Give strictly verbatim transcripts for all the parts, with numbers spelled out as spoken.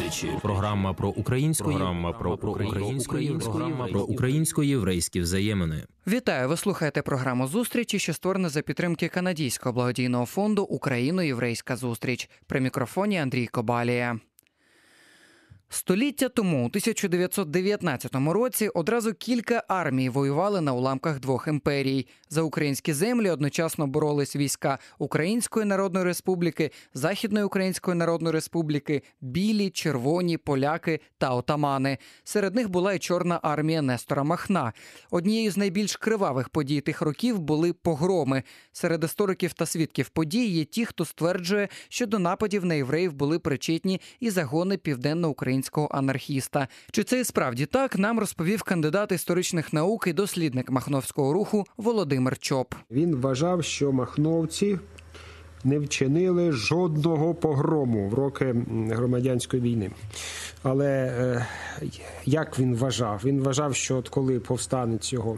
Зустрічі. Програма про українську, програма про української, програма про українсько-єврейські взаємини. Вітаю! Ви слухаєте програму «Зустрічі», що створена за підтримки канадського благодійного фонду «Україно-єврейська зустріч». При мікрофоні Андрій Кобалія. Століття тому, у тисяча дев'ятсот дев'ятнадцятому році, одразу кілька армій воювали на уламках двох імперій. За українські землі одночасно боролись війська Української Народної Республіки, Західної Української Народної Республіки, білі, червоні, поляки та отамани. Серед них була й Чорна армія Нестора Махна. Однією з найбільш кривавих подій тих років були погроми. Серед істориків та свідків подій є ті, хто стверджує, що до нападів на євреїв були причетні і загони південноукраїнського анархіста. Чи це і справді так, нам розповів кандидат історичних наук і дослідник махновського руху Володимир Чоп. Він вважав, що махновці не вчинили жодного погрому в роки громадянської війни. Але е, як він вважав? Він вважав, що от коли повстанець його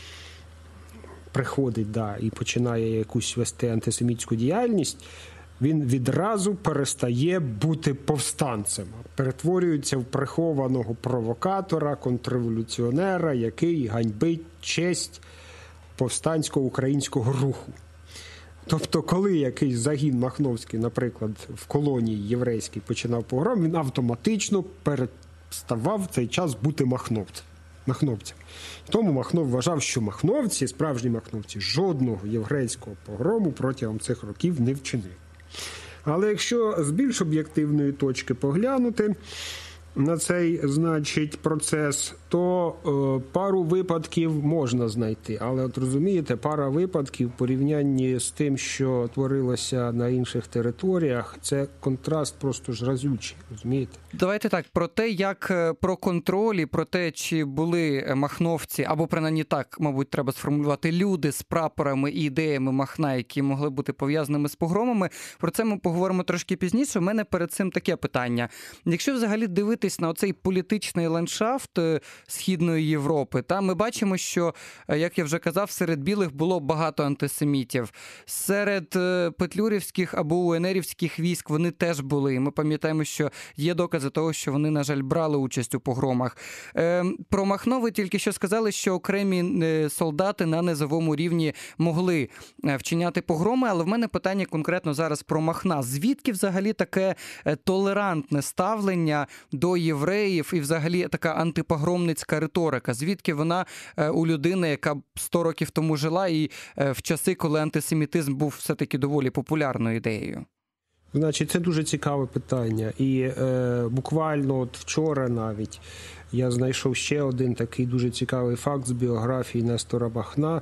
приходить да, і починає якусь вести антисемітську діяльність, він відразу перестає бути повстанцем, перетворюється в прихованого провокатора, контрреволюціонера, який ганьбить честь повстанського українського руху. Тобто, коли якийсь загін махновський, наприклад, в колонії єврейській починав погром, він автоматично переставав в цей час бути махновцем. махновцем. Тому Махнов вважав, що махновці, справжні махновці, жодного єврейського погрому протягом цих років не вчинили. Але якщо з більш об'єктивної точки поглянути на цей, значить, процес, то е, пару випадків можна знайти. Але, от розумієте, пара випадків в порівнянні з тим, що творилося на інших територіях, це контраст просто ж разючий, розумієте? Давайте так, про те, як про контроль і про те, чи були махновці, або принаймні так, мабуть, треба сформулювати, люди з прапорами і ідеями Махна, які могли бути пов'язаними з погромами, про це ми поговоримо трошки пізніше. У мене перед цим таке питання. Якщо взагалі дивитись на оцей політичний ландшафт Східної Європи, та ми бачимо, що, як я вже казав, серед білих було багато антисемітів. Серед петлюрівських або УНРівських військ вони теж були. І ми пам'ятаємо, що є докази того, що вони, на жаль, брали участь у погромах. Про Махно ви тільки що сказали, що окремі солдати на низовому рівні могли вчиняти погроми, але в мене питання конкретно зараз про Махна. Звідки взагалі таке толерантне ставлення до євреїв і взагалі така антипогромницька риторика? Звідки вона у людини, яка сто років тому жила і в часи, коли антисемітизм був все-таки доволі популярною ідеєю? Значить, це дуже цікаве питання. І е, буквально от вчора навіть я знайшов ще один такий дуже цікавий факт з біографії Нестора Махна.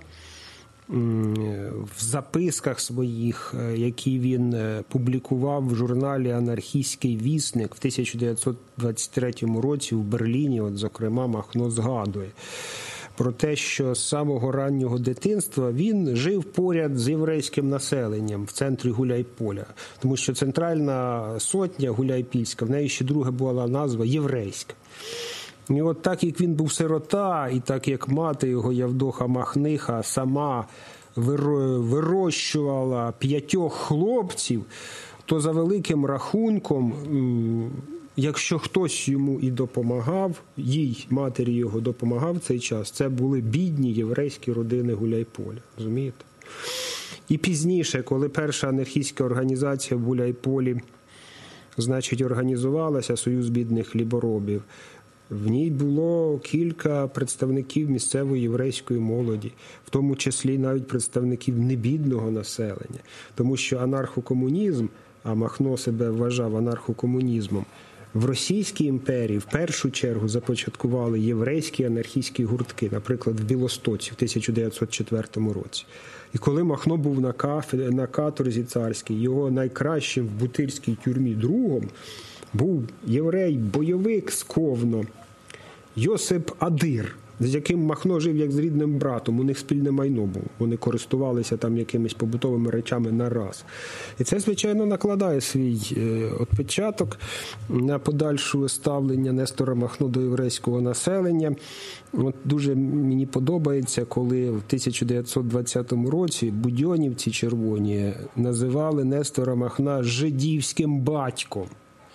В записках своїх, які він публікував в журналі «Анархістський вісник» в тисяча дев'ятсот двадцять третьому році в Берліні, от, зокрема, Махно згадує про те, що з самого раннього дитинства він жив поряд з єврейським населенням в центрі Гуляйполя. Тому що центральна сотня Гуляйпільська, в неї ще друга була назва «Єврейська». І от так, як він був сирота, і так, як мати його Явдоха Махниха сама вирощувала п'ятьох хлопців, то за великим рахунком, якщо хтось йому і допомагав, їй, матері його допомагав в цей час, це були бідні єврейські родини Гуляйполя, розумієте? І пізніше, коли перша анархістська організація в Гуляйполі, значить, організувалася, Союз бідних хліборобів, в ній було кілька представників місцевої єврейської молоді, в тому числі навіть представників небідного населення. Тому що анархокомунізм, а Махно себе вважав анархокомунізмом, в Російській імперії в першу чергу започаткували єврейські анархістські гуртки, наприклад, в Білостоці в тисяча дев'ятсот четвертому році. І коли Махно був на, кафедрі, на каторзі царській, його найкращим в бутирській тюрмі другом був єврей-бойовик з Ковно Йосип Адир, з яким Махно жив як з рідним братом. У них спільне майно було. Вони користувалися там якимись побутовими речами на раз. І це, звичайно, накладає свій відпечаток на подальше ставлення Нестора Махно до єврейського населення. От дуже мені подобається, коли в тисяча дев'ятсот двадцятому році будьонівці червоні називали Нестора Махна жидівським батьком.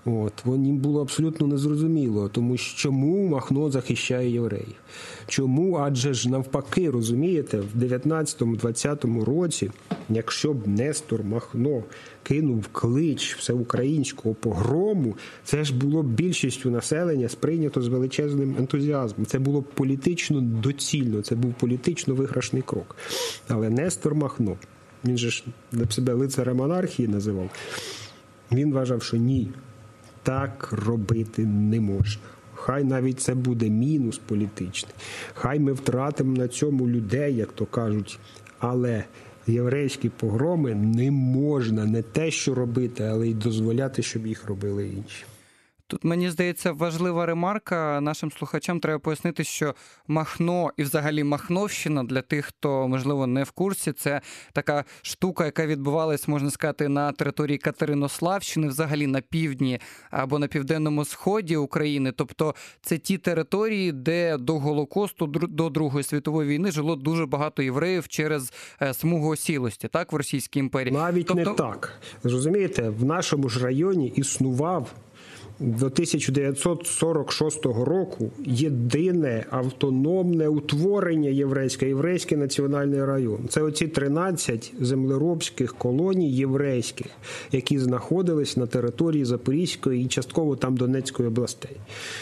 От, їм було абсолютно незрозуміло, тому що чому Махно захищає євреїв? Чому? Адже ж навпаки, розумієте, в дев'ятнадцятому-двадцятому році, якщо б Нестор Махно кинув клич всеукраїнського погрому, це ж було б більшістю населення сприйнято з величезним ентузіазмом. Це було б політично доцільно, це був політично виграшний крок. Але Нестор Махно, він же ж себе лицарем монархії називав, він вважав, що ні, так робити не можна. Хай навіть це буде мінус політичний. Хай ми втратимо на цьому людей, як то кажуть, але єврейські погроми не можна не те, що робити, але й дозволяти, щоб їх робили інші. Тут, мені здається, важлива ремарка. Нашим слухачам треба пояснити, що Махно і взагалі Махновщина, для тих, хто, можливо, не в курсі, це така штука, яка відбувалась, можна сказати, на території Катеринославщини, взагалі на півдні або на південному сході України. Тобто це ті території, де до Голокосту, до Другої світової війни жило дуже багато євреїв через смугу осілості, так, в Російській імперії. Навіть тобто... не так. Розумієте, в нашому ж районі існував до тисяча дев'ятсот сорок шостого року єдине автономне утворення єврейське, єврейський національний район. Це оці тринадцять землеробських колоній єврейських, які знаходились на території Запорізької і частково там Донецької областей.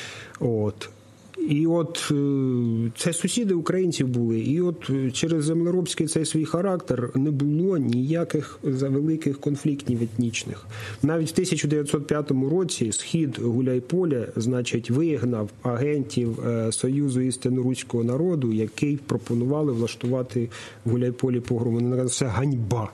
От. І от це сусіди українців були. І от через землеробський цей свій характер не було ніяких великих конфліктів етнічних. Навіть в тисяча дев'ятсот п'ятому році схід Гуляйполя, значить, вигнав агентів Союзу істинно-руського народу, які пропонували влаштувати в Гуляйполі погром. Вони казали, це ганьба.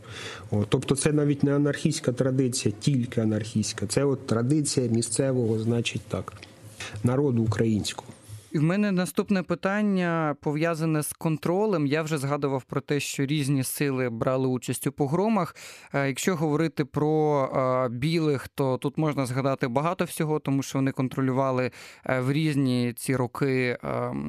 О, тобто це навіть не анархістська традиція, тільки анархістська. Це от традиція місцевого, значить так, народу українського. І в мене наступне питання пов'язане з контролем. Я вже згадував про те, що різні сили брали участь у погромах. Якщо говорити про білих, то тут можна згадати багато всього, тому що вони контролювали в різні ці роки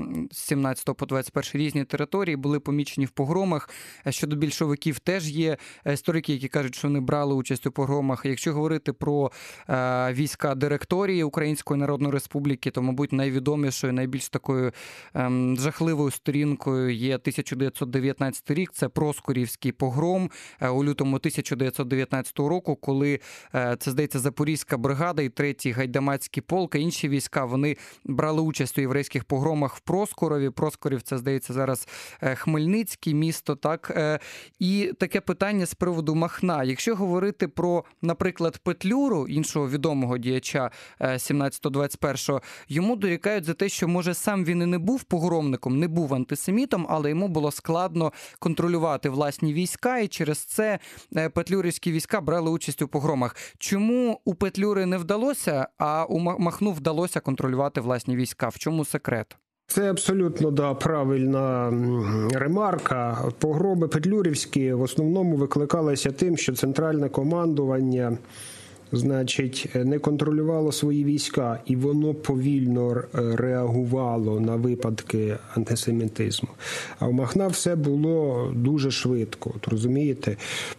з сімнадцятого по двадцять перший різні території, були помічені в погромах. Щодо більшовиків теж є історики, які кажуть, що вони брали участь у погромах. Якщо говорити про війська директорії Української Народної Республіки, то, мабуть, найвідомішою, найбільш Більш такою ем, жахливою сторінкою є тисяча дев'ятсот дев'ятнадцятий рік, це Проскурівський погром е, у лютому тисяча дев'ятсот дев'ятнадцятого року, коли, е, це, здається, Запорізька бригада і третій Гайдамацький полк, а інші війська, вони брали участь у єврейських погромах в Проскурові. Проскурів, це, здається, зараз е, Хмельницький місто, так? Е, і таке питання з приводу Махна. Якщо говорити про, наприклад, Петлюру, іншого відомого діяча е, сімнадцятого-двадцять першого, йому дорікають за те, що, може, сам він і не був погромником, не був антисемітом, але йому було складно контролювати власні війська, і через це петлюрівські війська брали участь у погромах. Чому у Петлюри не вдалося, а у Махну вдалося контролювати власні війська? В чому секрет? Це абсолютно, да, правильна ремарка. Погроми петлюрівські в основному викликалися тим, що центральне командування, значить, не контролювало свої війська, і воно повільно реагувало на випадки антисемітизму. А у Махна все було дуже швидко. От, розумієте,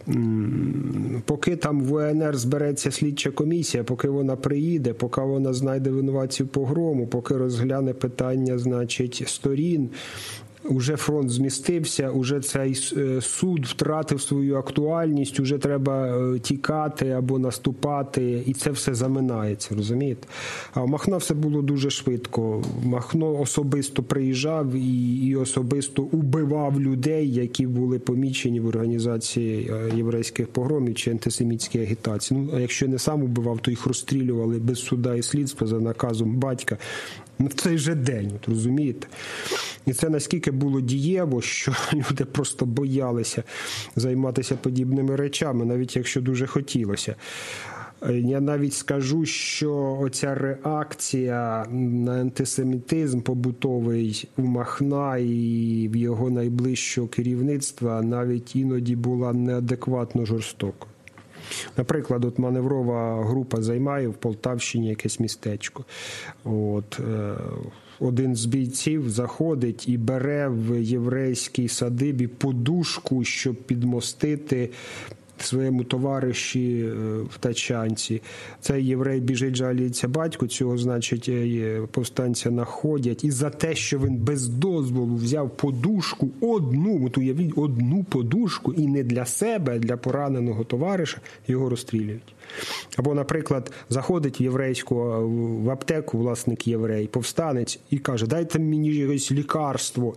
поки там в УНР збереться слідча комісія, поки вона приїде, поки вона знайде винуватців погрому, поки розгляне питання, значить, сторін, уже фронт змістився, уже цей суд втратив свою актуальність, уже треба тікати або наступати, і це все заминається, розумієте? А у Махна все було дуже швидко. Махно особисто приїжджав і, і особисто убивав людей, які були помічені в організації єврейських погромів чи антисемітській агітації. Ну, а якщо не сам убивав, то їх розстрілювали без суда і слідства за наказом батька. Ну, в цей же день, от, розумієте? І це наскільки було дієво, що люди просто боялися займатися подібними речами, навіть якщо дуже хотілося. Я навіть скажу, що оця реакція на антисемітизм побутовий у Махна і в його найближчого керівництва навіть іноді була неадекватно жорстокою. Наприклад, от маневрова група займає в Полтавщині якесь містечко. От, е, один з бійців заходить і бере в єврейській садибі подушку, щоб підмостити своєму товариші в тачанці. Цей єврей біжить, жаліється батьку, цього, значить, повстанця находять. І за те, що він без дозволу взяв подушку, одну, от уявіть, одну подушку, і не для себе, а для пораненого товариша, його розстрілюють. Або, наприклад, заходить в єврейську в аптеку власник єврей, повстанець, і каже, дайте мені якесь лікарство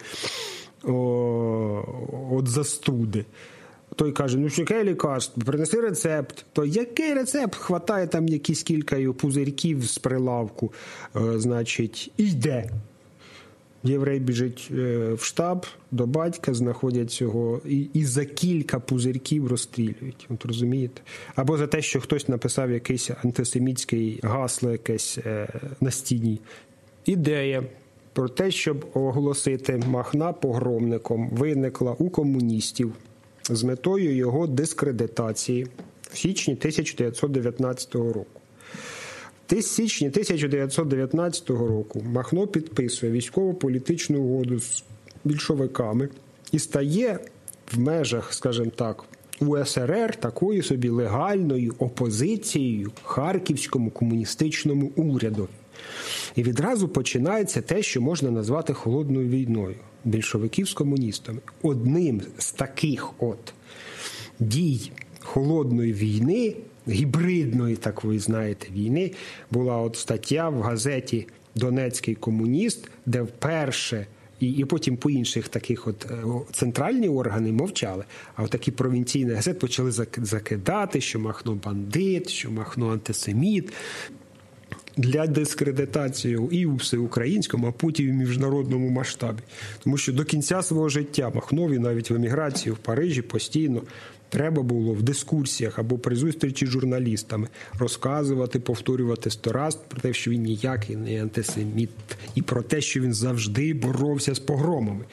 о, от застуди. Той каже, ну яке лікарство, принеси рецепт. То який рецепт? Хватає там якісь кілька пузирьків з прилавку, е, значить, і йде. Єврей біжить в штаб до батька, знаходять цього, і, і за кілька пузирьків розстрілюють. От розумієте? Або за те, що хтось написав якийсь антисемітський гасло якесь е, на стіні. Ідея про те, щоб оголосити Махна погромником, виникла у комуністів з метою його дискредитації в січні тисяча дев'ятсот дев'ятнадцятого року. В січні тисяча дев'ятсот дев'ятнадцятого року Махно підписує військово-політичну угоду з більшовиками і стає в межах, скажімо так, У С Р Р такою собі легальною опозицією харківському комуністичному уряду. І відразу починається те, що можна назвати холодною війною більшовиків з комуністами. Одним з таких от дій холодної війни, гібридної, так ви знаєте, війни, була от стаття в газеті «Донецький комуніст», де вперше, і, і потім по інших таких от центральні органи мовчали, а от такі провінційні газети почали закидати, що Махно бандит, що Махно антисеміт, для дискредитації і у всеукраїнському, а потім і в міжнародному масштабі. Тому що до кінця свого життя Махнові навіть в еміграції в Парижі постійно треба було в дискурсіях або при зустрічі з журналістами розказувати, повторювати сто раз про те, що він ніякий не антисеміт, і про те, що він завжди боровся з погромами.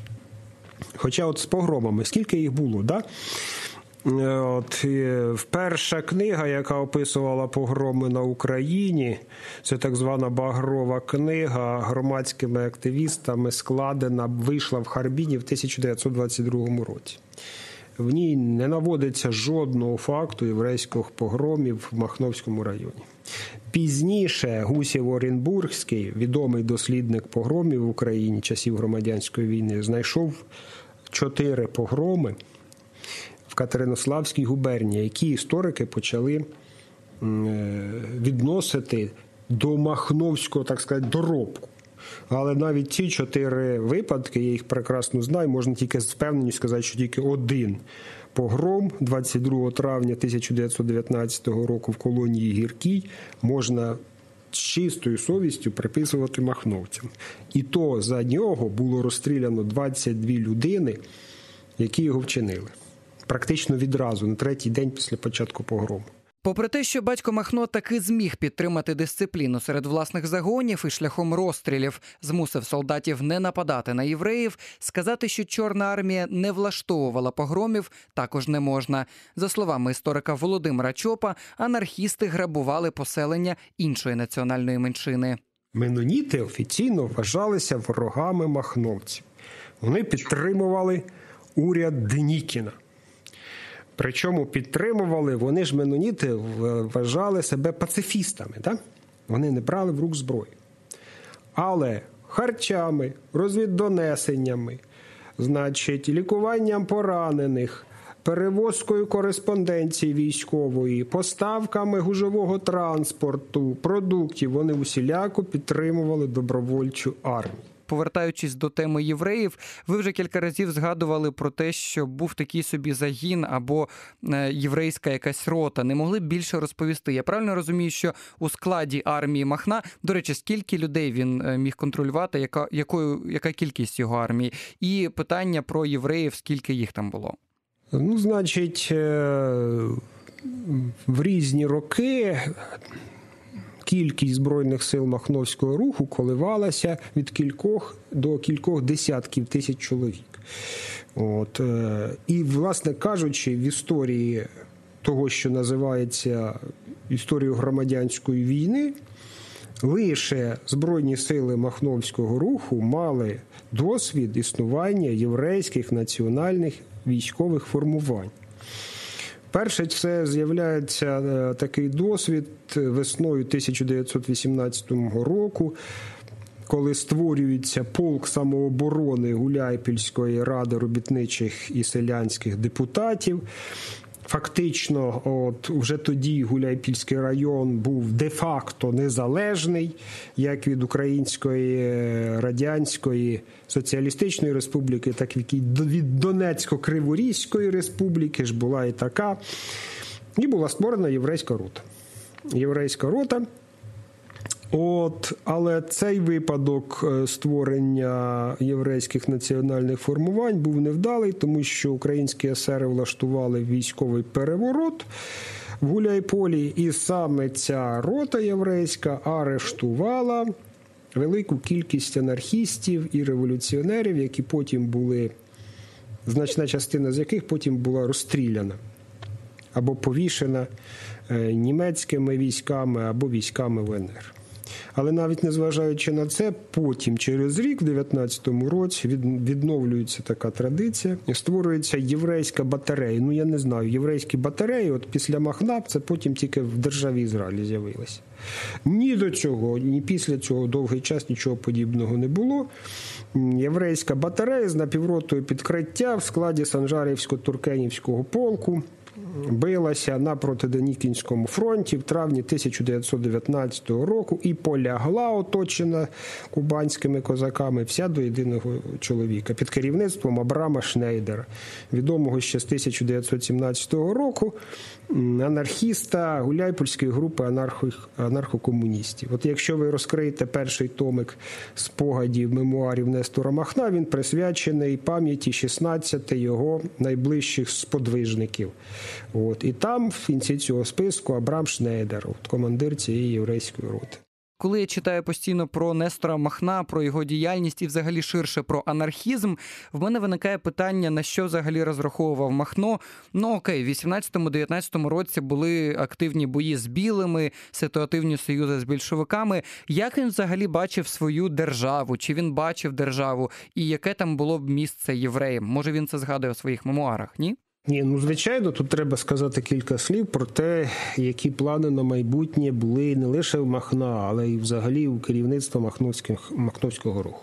Хоча от з погромами, скільки їх було, да? От, перша книга, яка описувала погроми на Україні, це так звана Багрова книга, громадськими активістами складена, вийшла в Харбіні в тисяча дев'ятсот двадцять другому році. В ній не наводиться жодного факту єврейських погромів в Махновському районі. Пізніше Гусєв Оренбургський, відомий дослідник погромів в Україні часів громадянської війни, знайшов чотири погроми в Катеринославській губернії, які історики почали відносити до махновського, так сказати, доробку. Але навіть ці чотири випадки, я їх прекрасно знаю, можна тільки з впевненістю сказати, що тільки один погром двадцять другого травня тисяча дев'ятсот дев'ятнадцятого року в колонії Гіркій можна з чистою совістю приписувати махновцям. І то за нього було розстріляно двадцять дві людини, які його вчинили. Практично відразу, на третій день після початку погрому. Попри те, що батько Махно таки зміг підтримати дисципліну серед власних загонів і шляхом розстрілів змусив солдатів не нападати на євреїв, сказати, що Чорна армія не влаштовувала погромів, також не можна. За словами історика Володимира Чопа, анархісти грабували поселення іншої національної меншини. Меноніти офіційно вважалися ворогами махновців. Вони підтримували уряд Денікіна. Причому підтримували, вони ж меноніти вважали себе пацифістами, так? Вони не брали в рук зброю. Але харчами, розвіддонесеннями, значить, лікуванням поранених, перевозкою кореспонденції військової, поставками гужового транспорту, продуктів, вони усіляко підтримували добровольчу армію. Повертаючись до теми євреїв, ви вже кілька разів згадували про те, що був такий собі загін або єврейська якась рота. Не могли б більше розповісти? Я правильно розумію, що у складі армії Махна, до речі, скільки людей він міг контролювати, яка, якою, яка кількість його армії? І питання про євреїв, скільки їх там було? Ну, значить, в різні роки кількість Збройних сил Махновського руху коливалася від кількох до кількох десятків тисяч чоловік. От. І, власне кажучи, в історії того, що називається історією громадянської війни, лише Збройні сили Махновського руху мали досвід існування єврейських національних військових формувань. В Перше, це з'являється такий досвід весною тисяча дев'ятсот вісімнадцятого року, коли створюється полк самооборони Гуляйпільської ради робітничих і селянських депутатів. Фактично, от вже тоді Гуляйпільський район був де-факто незалежний, як від Української Радянської Соціалістичної Республіки, так і від Донецько-Криворізької Республіки ж була і така. І була створена єврейська рота. Єврейська рота. От, але цей випадок створення єврейських національних формувань був невдалий, тому що українські есери влаштували військовий переворот в Гуляйполі, і саме ця рота єврейська арештувала велику кількість анархістів і революціонерів, які потім були, значна частина з яких потім була розстріляна або повішена німецькими військами або військами ВНР. Але навіть незважаючи на це, потім, через рік, в дев'ятнадцятому році, відновлюється така традиція. Створюється єврейська батарея. Ну, я не знаю, єврейські батареї, от після Махна, це потім тільки в державі Ізраїль з'явилося. Ні до цього, ні після цього довгий час нічого подібного не було. Єврейська батарея з напівротою підкриття в складі Санжарівсько-Туркенівського полку билася на Протиденікінському фронті в травні тисяча дев'ятсот дев'ятнадцятого року і полягла, оточена кубанськими козаками, вся до єдиного чоловіка під керівництвом Абрама Шнейдера, відомого ще з тисяча дев'ятсот сімнадцятого року, анархіста Гуляйпольської групи анархо- анархокомуністів. От якщо ви розкриєте перший томик спогадів мемуарів Нестора Махна, він присвячений пам'яті шістнадцяти його найближчих сподвижників. От. І там в кінці цього списку Абрам Шнейдер, от, командир цієї єврейської роти. Коли я читаю постійно про Нестора Махна, про його діяльність і взагалі ширше про анархізм, в мене виникає питання, на що взагалі розраховував Махно. Ну окей, в вісімнадцятому-дев'ятнадцятому році були активні бої з білими, ситуативні союзи з більшовиками. Як він взагалі бачив свою державу? Чи він бачив державу? І яке там було б місце євреям? Може він це згадує в своїх мемуарах, ні? Ні, ну, звичайно, тут треба сказати кілька слів про те, які плани на майбутнє були не лише в Махна, але й взагалі у керівництва Махновського руху.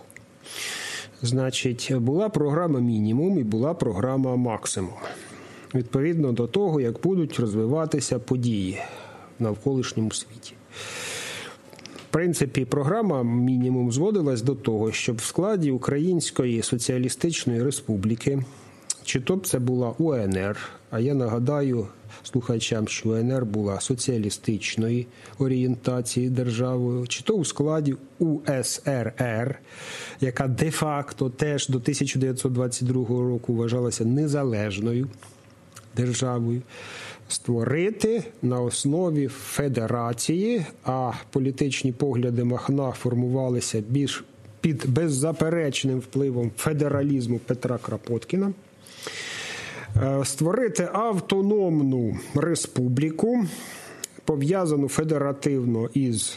Значить, була програма «Мінімум» і була програма «Максимум». Відповідно до того, як будуть розвиватися події в навколишньому світі. В принципі, програма «Мінімум» зводилась до того, щоб в складі Української Соціалістичної Республіки, чи то б це була УНР, а я нагадаю слухачам, що УНР була соціалістичної орієнтації державою, чи то у складі УСРР, яка де-факто теж до тисяча дев'ятсот двадцять другого року вважалася незалежною державою, створити на основі федерації, а політичні погляди Махна формувалися більш під беззаперечним впливом федералізму Петра Крапоткіна, створити автономну республіку, пов'язану федеративно із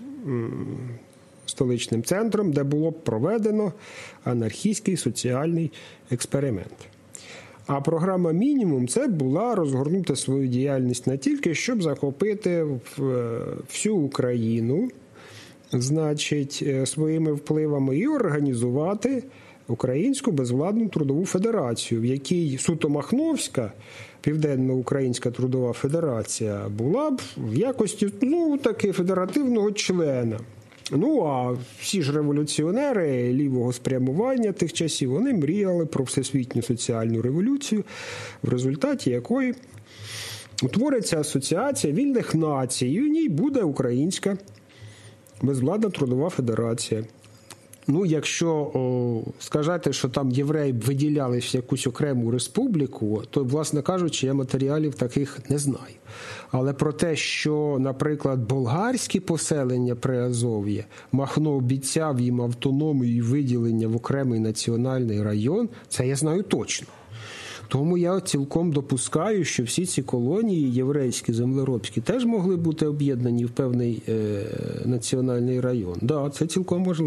столичним центром, де було б проведено анархістський соціальний експеримент. А програма «Мінімум» – це була розгорнути свою діяльність не тільки, щоб захопити всю Україну, значить, своїми впливами і організувати Українську безвладну трудову федерацію, в якій суто Махновська, Південно-Українська трудова федерація, була б в якості, ну, таки федеративного члена. Ну, а всі ж революціонери лівого спрямування тих часів, вони мріяли про всесвітню соціальну революцію, в результаті якої утвориться асоціація вільних націй, і в ній буде Українська безвладна трудова федерація. Ну, якщо о, сказати, що там євреї б виділялись в якусь окрему республіку, то, власне кажучи, я матеріалів таких не знаю. Але про те, що, наприклад, болгарські поселення Приазов'я, Махно обіцяв їм автономію і виділення в окремий національний район, це я знаю точно. Тому я цілком допускаю, що всі ці колонії єврейські, землеробські, теж могли бути об'єднані в певний е, національний район. Так, да, це цілком можливо.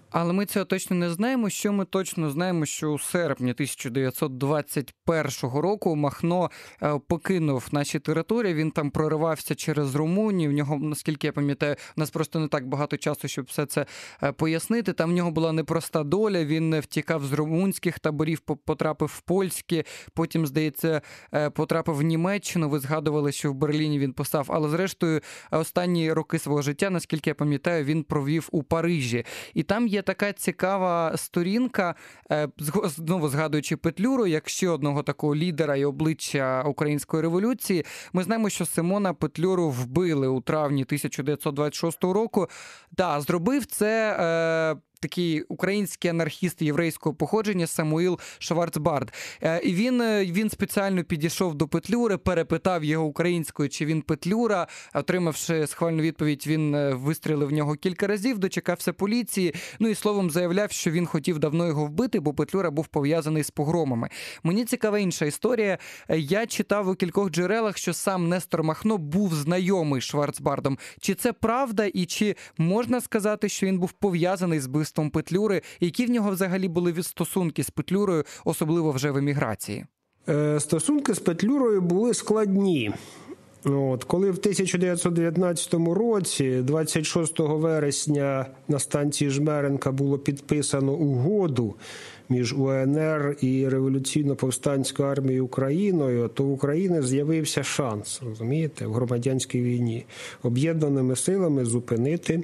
Але ми цього точно не знаємо. Що ми точно знаємо, що у серпні тисяча дев'ятсот двадцять першого року Махно покинув наші території, він там проривався через Румунію, в нього, наскільки я пам'ятаю, у нас просто не так багато часу, щоб все це пояснити. Там в нього була непроста доля, він втікав з румунських таборів, потрапив в польські, потім, здається, потрапив в Німеччину, ви згадували, що в Берліні він постав, але зрештою останні роки свого життя, наскільки я пам'ятаю, він провів у Парижі. І там є така цікава сторінка, знову згадуючи Петлюру, як ще одного такого лідера і обличчя Української революції. Ми знаємо, що Симона Петлюру вбили у травні тисяча дев'ятсот двадцять шостого року. Да, зробив це е, такий український анархіст єврейського походження Самуїл Шварцбард. Е, і він, він спеціально підійшов до Петлюри, перепитав його українською, чи він Петлюра. Отримавши схвальну відповідь, він вистрілив в нього кілька разів, дочекався поліції. Ну і словом заявляв, що він хотів давно його вбити, бо Петлюра був пов'язаний з погромами. Мені цікава інша історія. Я читав у кількох джерелах, що сам Нестор Махно був знайомий з Шварцбардом. Чи це правда і чи можна сказати, що він був пов'язаний з вбивством Петлюри? Які в нього взагалі були стосунки з Петлюрою, особливо вже в еміграції? Е, стосунки з Петлюрою були складні. От, коли в тисяча дев'ятсот дев'ятнадцятому році, двадцять шостого вересня, на станції Жмеренка було підписано угоду між УНР і Революційно-повстанською армією Україною, то в Україні з'явився шанс, розумієте, в громадянській війні об'єднаними силами зупинити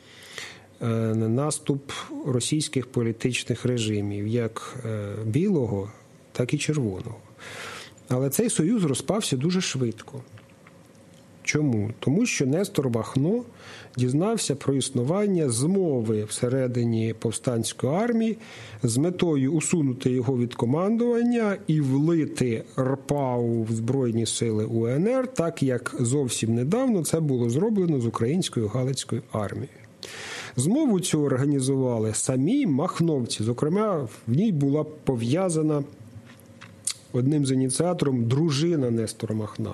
наступ російських політичних режимів, як білого, так і червоного. Але цей союз розпався дуже швидко. Чому? Тому що Нестор Махно дізнався про існування змови всередині повстанської армії з метою усунути його від командування і влити РПАУ в Збройні сили УНР, так як зовсім недавно це було зроблено з українською Галицькою армією. Змову цю організували самі махновці. Зокрема, в ній була пов'язана одним з ініціатором дружина Нестора Махна,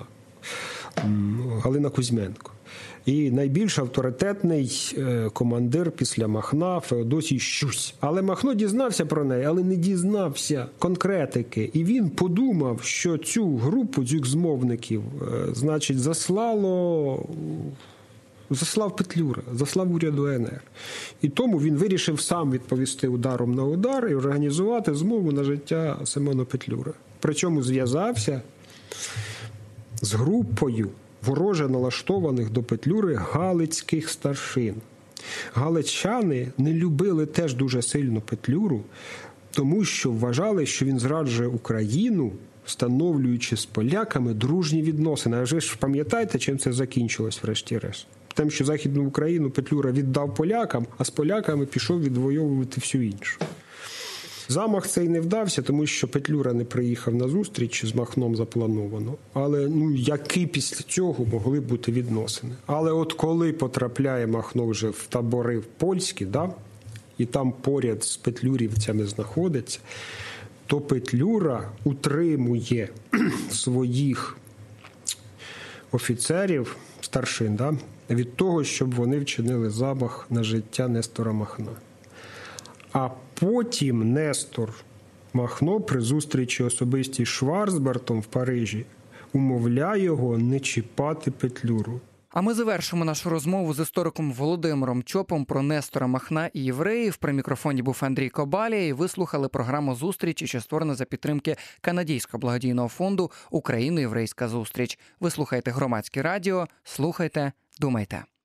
Галина Кузьменко. І найбільш авторитетний командир після Махна Феодосій Щусь. Але Махно дізнався про неї, але не дізнався конкретики. І він подумав, що цю групу, цих змовників, значить, заслало... заслав Петлюра, заслав уряд УНР. І тому він вирішив сам відповісти ударом на удар і організувати змову на життя Симона Петлюри. Причому зв'язався з групою вороже налаштованих до Петлюри галицьких старшин. Галичани не любили теж дуже сильно Петлюру, тому що вважали, що він зраджує Україну, встановлюючи з поляками дружні відносини. А ви ж пам'ятаєте, чим це закінчилось врешті-решт? Тим, що Західну Україну Петлюра віддав полякам, а з поляками пішов відвоювати всю іншу. Замах цей не вдався, тому що Петлюра не приїхав на зустріч з Махном заплановано. Але ну, які після цього могли бути відносини? Але от коли потрапляє Махно вже в табори польські, да, і там поряд з петлюрівцями знаходиться, то Петлюра утримує своїх офіцерів, старшин, да, від того, щоб вони вчинили замах на життя Нестора Махна. А потім Нестор Махно при зустрічі особистій з Шварцбардом в Парижі умовляє його не чіпати Петлюру. А ми завершимо нашу розмову з істориком Володимиром Чопом про Нестора Махна і євреїв. При мікрофоні був Андрій Кобалія, і ви слухали програму «Зустрічі», що створена за підтримки канадського благодійного фонду «Україно-єврейська зустріч». Ви слухаєте Громадське радіо, слухайте, думайте.